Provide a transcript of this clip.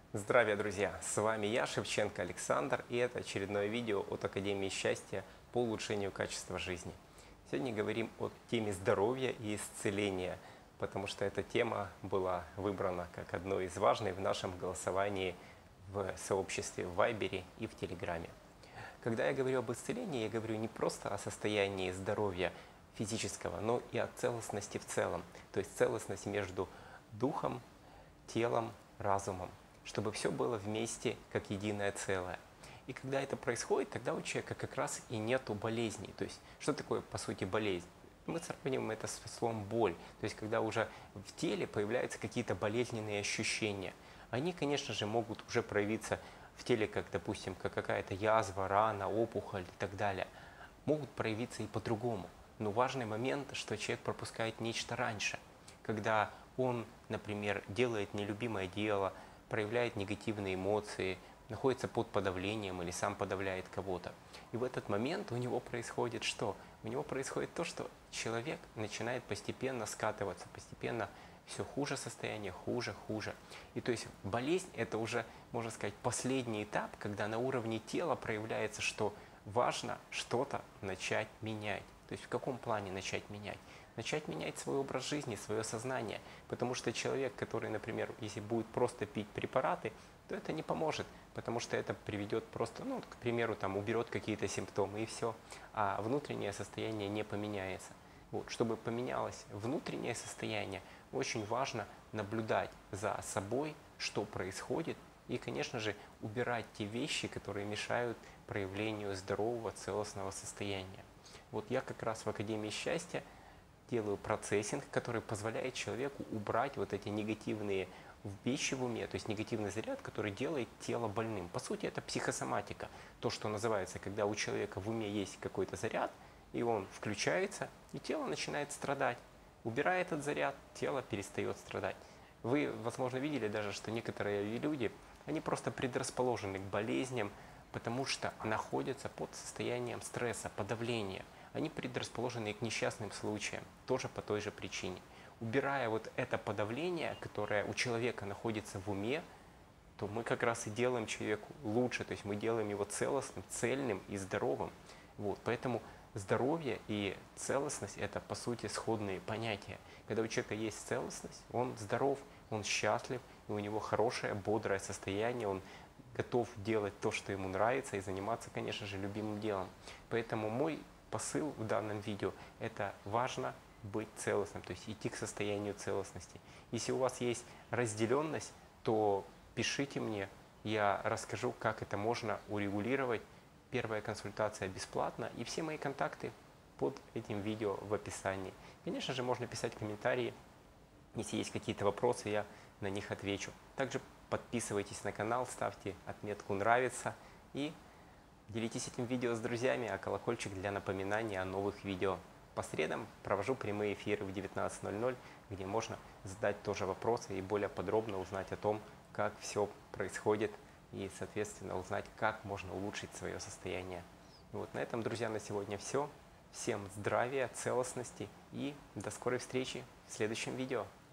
Здравия, друзья! С вами я, Шевченко Александр, и это очередное видео от Академии счастья по улучшению качества жизни. Сегодня говорим о теме здоровья и исцеления, потому что эта тема была выбрана как одно из важных в нашем голосовании в сообществе в Вайбере и в Телеграме. Когда я говорю об исцелении, я говорю не просто о состоянии здоровья физического, но и о целостности в целом, то есть целостность между духом, телом, разумом, чтобы все было вместе как единое целое. И когда это происходит, тогда у человека как раз и нету болезней. То есть, что такое, по сути, болезнь? Мы сравним это с словом боль. То есть, когда уже в теле появляются какие-то болезненные ощущения. Они, конечно же, могут уже проявиться в теле, как, допустим, как какая-то язва, рана, опухоль и так далее. Могут проявиться и по-другому. Но важный момент, что человек пропускает нечто раньше. Когда он, например, делает нелюбимое дело, проявляет негативные эмоции, находится под подавлением или сам подавляет кого-то. И в этот момент у него происходит что? У него происходит то, что человек начинает постепенно скатываться, постепенно все хуже состояние, хуже, хуже. И то есть болезнь это уже, можно сказать, последний этап, когда на уровне тела проявляется, что важно что-то начать менять. То есть в каком плане начать менять? Начать менять свой образ жизни, свое сознание. Потому что человек, который, например, если будет просто пить препараты, то это не поможет, потому что это приведет просто, ну, к примеру, там, уберет какие-то симптомы и все, а внутреннее состояние не поменяется. Вот, чтобы поменялось внутреннее состояние, очень важно наблюдать за собой, что происходит, и, конечно же, убирать те вещи, которые мешают проявлению здорового, целостного состояния. Вот я как раз в Академии счастья делаю процессинг, который позволяет человеку убрать вот эти негативные вещи в уме, то есть негативный заряд, который делает тело больным. По сути, это психосоматика, то, что называется, когда у человека в уме есть какой-то заряд, и он включается, и тело начинает страдать. Убирая этот заряд, тело перестает страдать. Вы, возможно, видели даже, что некоторые люди, они просто предрасположены к болезням, потому что находятся под состоянием стресса, подавления. Они предрасположены к несчастным случаям, тоже по той же причине. Убирая вот это подавление, которое у человека находится в уме, то мы как раз и делаем человеку лучше, то есть мы делаем его целостным, цельным и здоровым. Вот, поэтому здоровье и целостность – это, по сути, сходные понятия. Когда у человека есть целостность, он здоров, он счастлив, и у него хорошее, бодрое состояние, он готов делать то, что ему нравится, и заниматься, конечно же, любимым делом. Поэтому мой посыл в данном видео – это важно быть целостным, то есть идти к состоянию целостности. Если у вас есть разделенность, то пишите мне, я расскажу, как это можно урегулировать. Первая консультация бесплатна, и все мои контакты под этим видео в описании. Конечно же, можно писать комментарии, если есть какие-то вопросы, я на них отвечу. Также подписывайтесь на канал, ставьте отметку «Нравится» и делитесь этим видео с друзьями, а колокольчик для напоминания о новых видео. По средам провожу прямые эфиры в 19:00, где можно задать тоже вопросы и более подробно узнать о том, как все происходит и, соответственно, узнать, как можно улучшить свое состояние. Вот на этом, друзья, на сегодня все. Всем здравия, целостности и до скорой встречи в следующем видео.